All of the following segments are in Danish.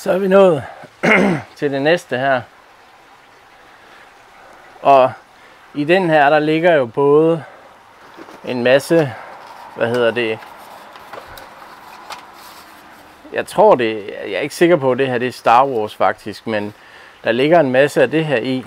Så er vi nået til det næste her. Og i den her, der ligger jo både en masse, jeg tror det, jeg er ikke sikker på, at det her det er Star Wars faktisk, men der ligger en masse af det her i,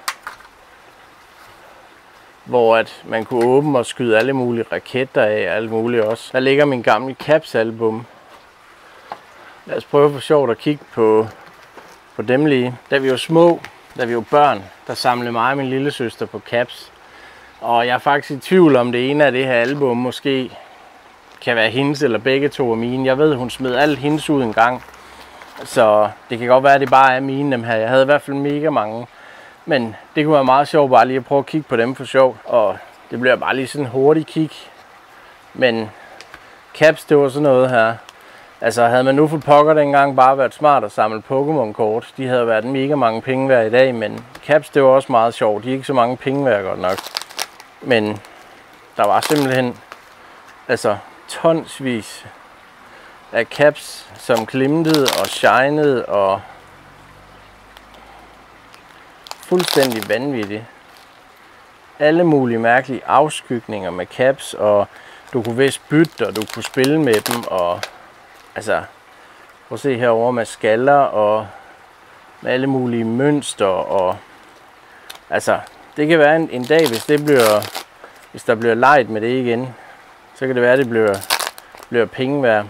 hvor at man kunne åbne og skyde alle mulige raketter af, alt muligt også. Der ligger min gamle Caps album. Lad os prøve for sjovt at kigge på dem lige. Da vi var små, da vi var børn, der samlede mig og min lillesøster på Caps. Og jeg er faktisk i tvivl om det ene af det her album måske kan være hendes eller begge to af mine. Jeg ved, hun smed alt hendes ud en gang. Så det kan godt være, at det bare er mine dem her. Jeg havde i hvert fald mega mange. Men det kunne være meget sjovt bare lige at prøve at kigge på dem for sjov. Og det bliver bare lige sådan en hurtig kig. Men Caps, det var sådan noget her. Altså havde man nu for pokker dengang bare været smart at samle Pokémon-kort. De havde været mega mange penge værd i dag. Men Caps, det var også meget sjovt. De er ikke så mange penge værd godt nok. Men der var simpelthen tonsvis af Caps, som glimtede og shinede og fuldstændig vanvittigt. Alle mulige mærkelige afskygninger med Caps, og du kunne vist bytte, og du kunne spille med dem, og prøv at se herovre med skaller og med alle mulige mønster, og det kan være en dag, hvis der bliver leget med det igen, så kan det være, at det bliver penge værd.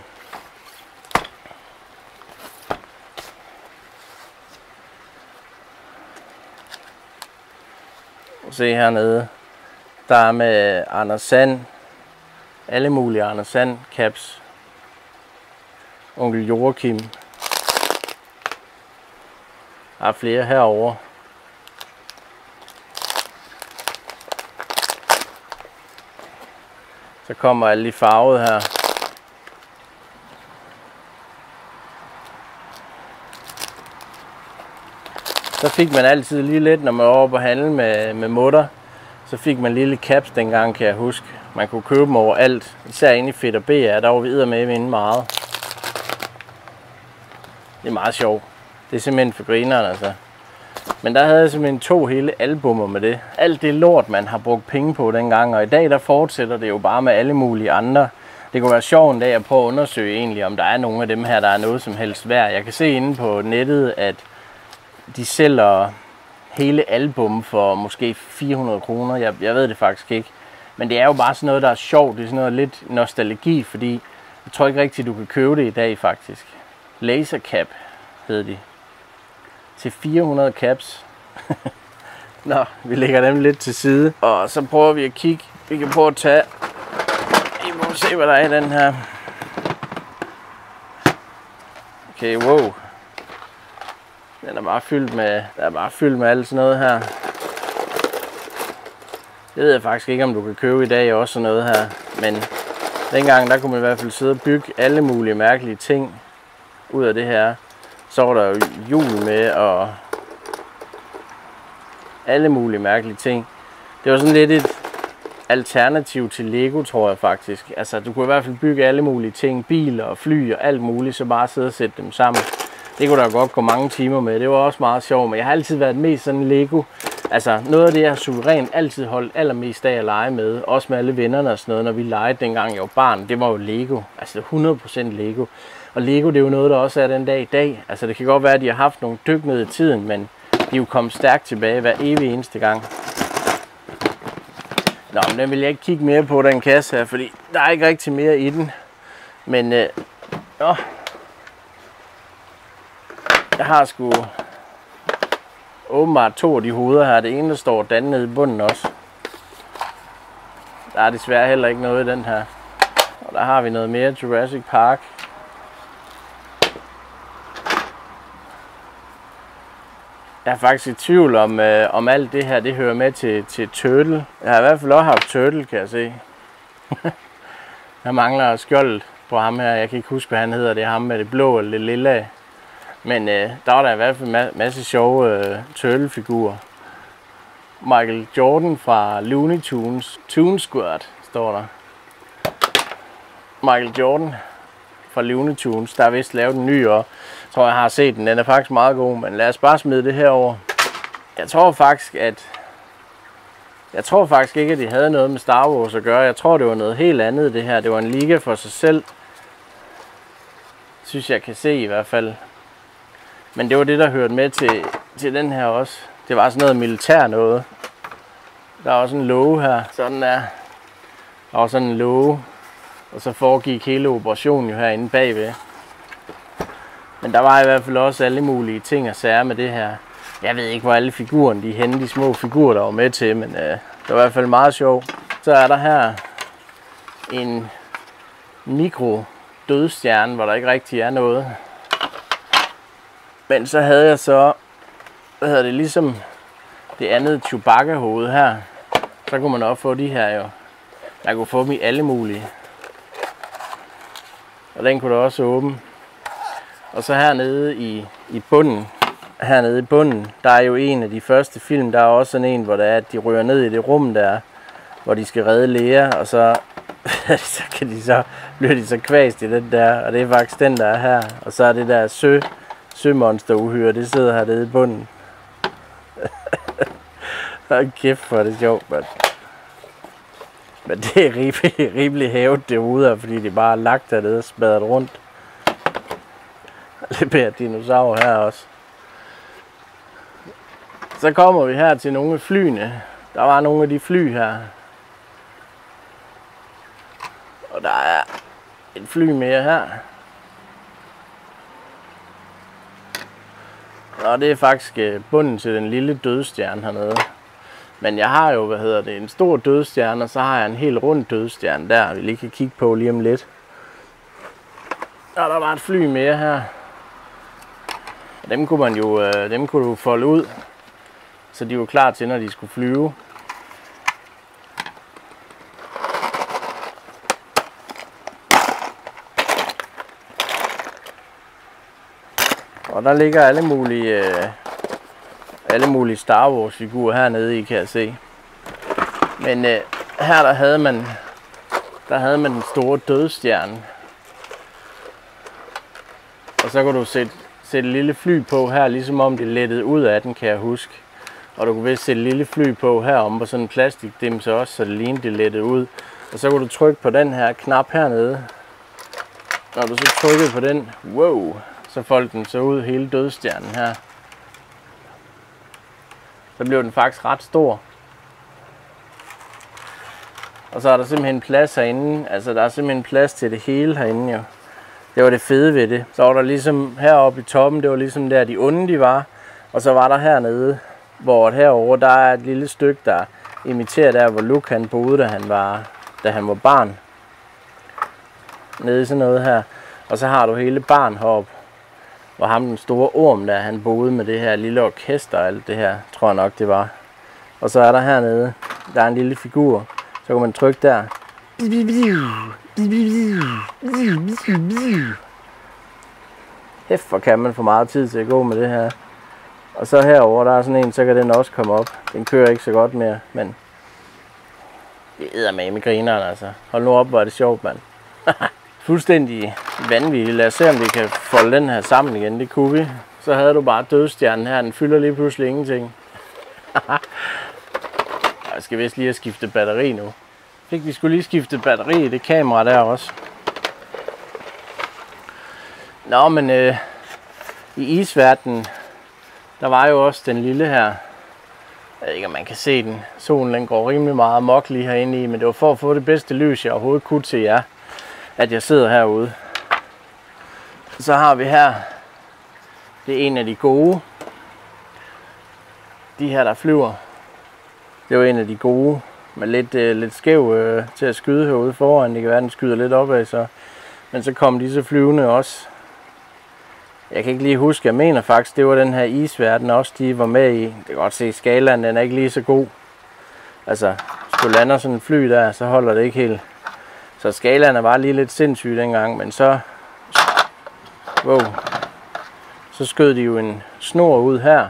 Se hernede, der er med Anders Sand, alle mulige Anders Sand Caps, onkel Joachim, der er flere herovre. Så kommer alle de farvede her. Så fik man altid lige lidt, når man var oppe og handle med mutter. Så fik man lille Caps dengang, kan jeg huske. Man kunne købe dem overalt. Især inde i Fedt og BR, der var vi eddermame inde meget. Det er meget sjovt. Det er simpelthen for grineren, altså. Men der havde jeg simpelthen 2 hele albummer med det. Alt det lort, man har brugt penge på dengang. Og i dag, der fortsætter det jo bare med alle mulige andre. Det kunne være sjovt en dag at prøve at undersøge egentlig, om der er nogle af dem her, der er noget som helst værd. Jeg kan se inde på nettet, at de sælger hele album for måske 400 kroner. Jeg ved det faktisk ikke. Men det er jo bare sådan noget, der er sjovt. Det er sådan noget lidt nostalgi, fordi jeg tror ikke rigtigt, du kan købe det i dag faktisk. Laser Cap hed de. Til 400 caps. Nå, vi lægger dem lidt til side. Og så prøver vi at kigge. Vi kan prøve at tage. I må se, hvad der er i den her. Okay, wow. Den er bare fyldt med alt sådan noget her. Det ved jeg faktisk ikke, om du kan købe i dag også sådan noget her. Men dengang, der kunne man i hvert fald sidde og bygge alle mulige mærkelige ting ud af det her. Så var der jo hjul med og alle mulige mærkelige ting. Det var sådan lidt et alternativ til Lego, tror jeg faktisk. Altså, du kunne i hvert fald bygge alle mulige ting, biler og fly og alt muligt, så bare sidde og sætte dem sammen. Det kunne der godt gå mange timer med. Det var også meget sjovt, men jeg har altid været mest sådan Lego. Altså, noget af det, jeg har suverænt altid holdt allermest af at lege med, også med alle vennerne og sådan noget, når vi legede dengang jeg var barn, det var jo Lego. Altså, 100% Lego. Og Lego, det er jo noget, der også er den dag i dag. Altså, det kan godt være, at de har haft nogle dyk ned i tiden, men de er jo kommet stærkt tilbage hver evig eneste gang. Nå, men den vil jeg ikke kigge mere på, den kasse her, fordi der er ikke rigtig mere i den. Men, jeg har sgu åbenbart 2 af de hoveder her. Det ene, der står dannet nede i bunden også. Der er desværre heller ikke noget i den her. Og der har vi noget mere Jurassic Park. Jeg er faktisk i tvivl om alt det her, det hører med til Turtle. Jeg har i hvert fald også haft Turtle, kan jeg se. Jeg mangler skjoldet på ham her. Jeg kan ikke huske, hvad han hedder. Det er ham med det blå eller det lilla. Men der var der i hvert fald masse sjove Turtle-figurer. Michael Jordan fra Looney Tunes. Toon Squad står der. Michael Jordan fra Looney Tunes. Der er vist lavet en ny også. tror, jeg har set den. Den er faktisk meget god, men lad os bare smide det her over. Jeg tror faktisk ikke, at de havde noget med Star Wars at gøre. Jeg tror, det var noget helt andet, det her. Det var en liga for sig selv. Synes jeg kan se i hvert fald. Men det var det, der hørte med til den her også. Det var sådan noget militær noget. Der er også en låge her. Sådan er. Der var sådan en låge. Og så foregik hele operationen jo herinde bagved. Men der var i hvert fald også alle mulige ting og sager med det her. Jeg ved ikke, hvor alle figurerne de er henne, de små figurer, der var med til, men det var i hvert fald meget sjovt. Så er der her en mikro dødstjerne, hvor der ikke rigtig er noget. Men så havde jeg så, ligesom det andet Chewbacca-hoved her. Så kunne man også få de her jo. Jeg kunne få dem i alle mulige. Og den kunne du også åbne. Og så hernede i bunden, der er jo en af de første film. Der er også sådan en, hvor der er, at de rører ned i det rum der, hvor de skal redde Leia, og så bliver de så kvæst i den der, og det er faktisk den, der er her. Og så er det der sømonsteruhyre, det sidder hernede i bunden. Hold kæft, hvor er det sjovt, man. Men det er rimelig havet derude her, fordi de bare er lagt dernede og smadret rundt. Lidt mere dinosaur her også. Så kommer vi her til nogle af flyene. Der var nogle af de fly her. Og der er et fly mere her. Og det er faktisk bunden til den lille dødstjerne hernede. Men jeg har jo, en stor dødstjerne, og så har jeg en helt rund dødstjerne der, vi lige kan kigge på lige om lidt. Og der var et fly mere her. Og dem kunne du folde ud, så de var klar til, når de skulle flyve. Og der ligger alle mulige Star Wars figurer hernede i, kan jeg se. Men her der havde man den store dødstjerne. Og så kunne du sætte et lille fly på her, ligesom om det lettede ud af den, kan jeg huske. Og du kunne vist sætte et lille fly på herom på sådan en plastikdimse også, så det lignede det lettede ud. Og så kunne du trykke på den her knap hernede. Når du så trykkede på den, wow, så foldede den så ud hele dødstjernen her. Så blev den faktisk ret stor. Og så er der simpelthen plads herinde. Altså der er simpelthen plads til det hele herinde jo. Det var det fede ved det. Så var der ligesom heroppe i toppen, det var ligesom der de onde de var. Og så var der hernede, hvor herovre der er et lille stykke, der imiterer der, hvor Luke han boede, da han var barn. Nede i sådan noget her. Og så har du hele barn heroppe. Og ham den store orm der, han boede med det her lille orkester og alt det her, tror jeg nok det var. Og så er der hernede, der er en lille figur. Så kan man trykke der. Hæft, hvor kan man få meget tid til at gå med det her. Og så herover der er sådan en, så kan den også komme op. Den kører ikke så godt mere, men det eddermame grineren altså. Hold nu op, hvor er det sjovt, mand. Fuldstændig vanvittigt. Lad os se, om vi kan folde den her sammen igen. Det kunne vi. Så havde du bare dødstjernen her. Den fylder lige pludselig ingenting. Jeg skal vist lige have skiftet batteri nu. Vi skulle lige skifte batteri i det kamera der også. Nå, men i isverdenen, der var jo også den lille her. Jeg ved ikke, om man kan se den. Solen den går rimelig meget amok lige herinde i, men det var for at få det bedste lys, jeg overhovedet kunne til jer, at jeg sidder herude. Så har vi her, det er en af de gode. De her, der flyver. Det var en af de gode, med lidt skæv til at skyde herude foran. Det kan være, den skyder lidt opad, så. Men så kom disse flyvende også. Jeg kan ikke lige huske, jeg mener faktisk, det var den her isverden også, de var med i. Det kan godt se, skalaen den er ikke lige så god. Altså, hvis du lander sådan en fly der, så holder det ikke helt. Så skalaen er bare lige lidt sindssyg dengang, men så... Wow. Så skød de jo en snor ud her,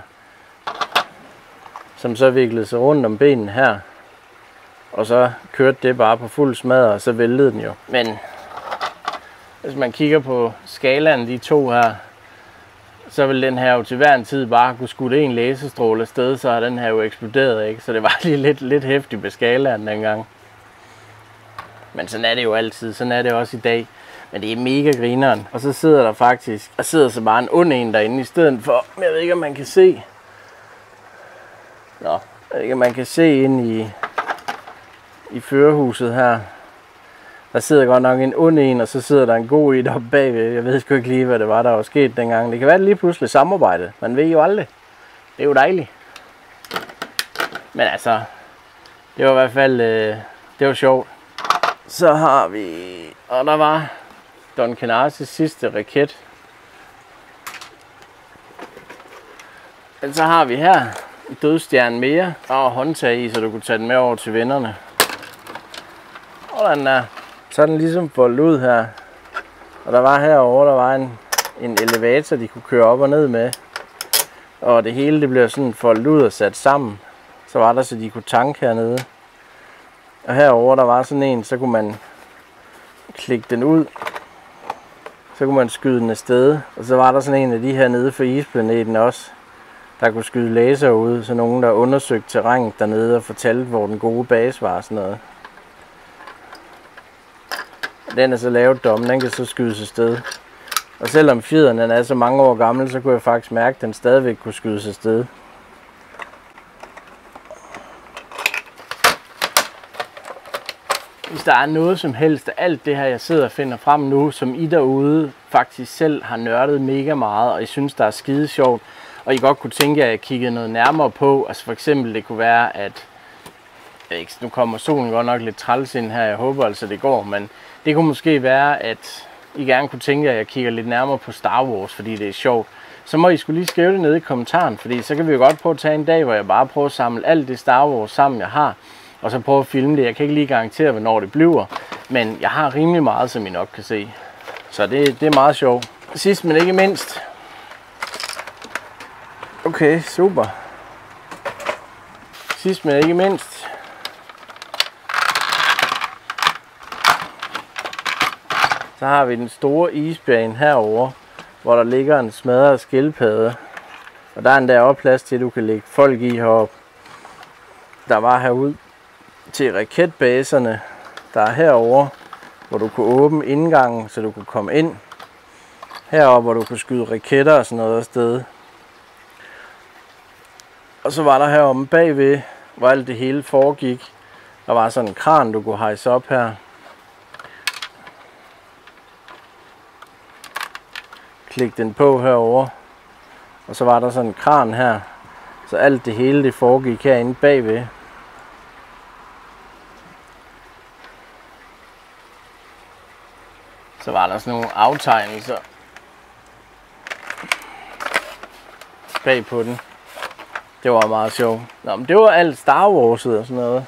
som så viklede sig rundt om benene her. Og så kørte det bare på fuld smadre, og så væltede den jo. Men hvis man kigger på skalaen, de to her, så vil den her jo til hver en tid bare kunne skudt en laserstråle afsted, så har den her jo eksploderet, ikke? Så det var lige lidt hæftigt på skalaen dengang. Men sådan er det jo altid, sådan er det også i dag. Men det er mega grineren. Og så sidder der faktisk, så bare en ond en derinde i stedet for, jeg ved ikke om man kan se. Nå, jeg ved ikke om man kan se ind i førerhuset her. Der sidder godt nok en ond en, og så sidder der en god en deroppe bagved. Jeg ved sgu ikke lige, hvad det var, der var sket dengang. Det kan være, det lige pludselig samarbejde. Man ved jo aldrig. Det er jo dejligt. Men altså, det var i hvert fald, det var sjovt. Så har vi, og der var Don Kenarsis sidste raket. Men så har vi her en dødstjerne mere, og håndtag i, så du kunne tage den med over til vennerne. Og den der. Så er den ligesom foldet ud her. Og der var herovre, der var en elevator, de kunne køre op og ned med. Og det hele det blev sådan foldet ud og sat sammen. Så var der, så de kunne tanke hernede. Og herovre, der var sådan en, så kunne man klikke den ud. Så kunne man skyde den afsted. Og så var der sådan en af de her nede for isplaneten også, der kunne skyde laser ud. Så nogen, der undersøgte terrænet dernede og fortalte, hvor den gode base var og sådan noget. Den er så lavet dom, den kan så skydes afsted. Og selvom fjederen den er så mange år gammel, så kunne jeg faktisk mærke, at den stadigvæk kunne skydes afsted. Hvis der er noget som helst af alt det her, jeg sidder og finder frem nu, som I derude faktisk selv har nørdet mega meget, og I synes, der er skide sjovt, og I godt kunne tænke, at jeg kiggede noget nærmere på, altså for eksempel det kunne være, at nu kommer solen godt nok lidt træls ind her, jeg håber altså det går, men det kunne måske være, at I gerne kunne tænke, at jeg kigger lidt nærmere på Star Wars, fordi det er sjovt. Så må I skulle lige skrive det nede i kommentaren, fordi så kan vi jo godt prøve at tage en dag, hvor jeg bare prøver at samle alt det Star Wars sammen, jeg har, og så prøve at filme det. Jeg kan ikke lige garantere, hvornår det bliver, men jeg har rimelig meget, som I nok kan se. Så det er meget sjovt. Sidst men ikke mindst. Okay, super. Sidst men ikke mindst. Så har vi den store isbjørn herovre, hvor der ligger en smadret skildpadde. Og der er endda også plads til, at du kan lægge folk i heroppe. Der var herude til raketbaserne, der er herovre, hvor du kunne åbne indgangen, så du kunne komme ind. Heroppe, hvor du kunne skyde raketter og sådan noget afsted. Og så var der heromme bagved, hvor alt det hele foregik. Der var sådan en kran, du kunne hejse op her. Klik den på herover, og så var der sådan en kran her, så alt det hele det foregik herinde bagved. Så var der sådan nogle aftegnelser bag på den. Det var meget sjovt. Nå, men det var alt Star Wars og sådan noget.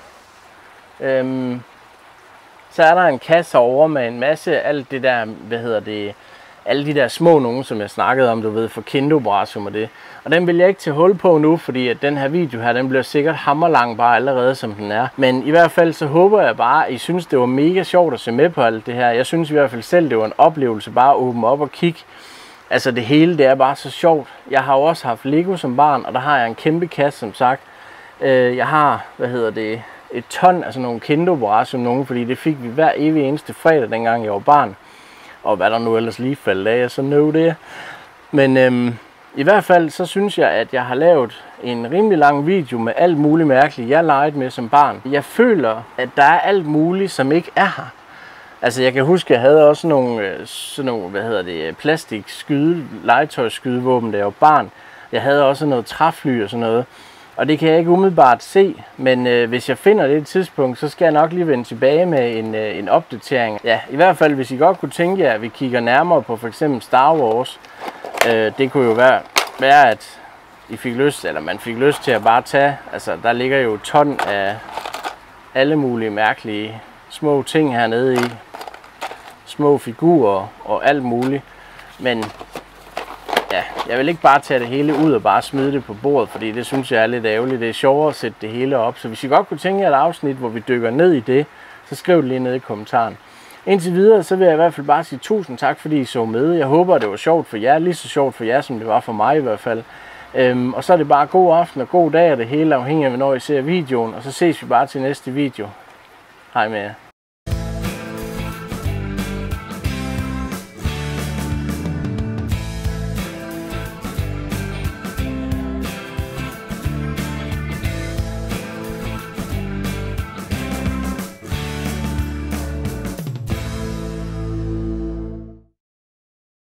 Så er der en kasse over med en masse alt det der, alle de der små nogen, som jeg snakkede om, du ved, for Kindobrasum og det. Og den vil jeg ikke til hul på nu, fordi at den her video her, den bliver sikkert hammerlang bare allerede, som den er. Men i hvert fald så håber jeg bare, at I synes, det var mega sjovt at se med på alt det her. Jeg synes i hvert fald selv, det var en oplevelse bare at åbne op og kigge. Altså det hele, det er bare så sjovt. Jeg har jo også haft Lego som barn, og der har jeg en kæmpe kasse, som sagt. Jeg har, et ton af sådan nogle Kindobrasum nogen, fordi det fik vi hver evig eneste fredag, dengang jeg var barn. Og hvad der nu ellers lige faldt af, så nå det. Men i hvert fald, så synes jeg, at jeg har lavet en rimelig lang video med alt muligt mærkeligt, jeg legede med som barn. Jeg føler, at der er alt muligt, som ikke er her. Altså jeg kan huske, at jeg havde også sådan nogle legetøjsskyde-våben, da jeg var barn. Jeg havde også noget træfly og sådan noget. Og det kan jeg ikke umiddelbart se, men hvis jeg finder det et tidspunkt, så skal jeg nok lige vende tilbage med en opdatering. Ja, i hvert fald, hvis I godt kunne tænke jer, at vi kigger nærmere på for eksempel Star Wars. Det kunne jo være, at I fik lyst, eller man fik lyst til at bare tage. Altså, der ligger jo et ton af alle mulige mærkelige små ting hernede i. Små figurer og alt muligt. Men ja, jeg vil ikke bare tage det hele ud og bare smide det på bordet, fordi det synes jeg er lidt ærgerligt. Det er sjovere at sætte det hele op. Så hvis I godt kunne tænke jer et afsnit, hvor vi dykker ned i det, så skriv det lige ned i kommentaren. Indtil videre, så vil jeg i hvert fald bare sige tusind tak, fordi I så med. Jeg håber, det var sjovt for jer, lige så sjovt for jer, som det var for mig i hvert fald. Og så er det bare god aften og god dag, og det hele afhængig af, hvornår I ser videoen. Og så ses vi bare til næste video. Hej med jer.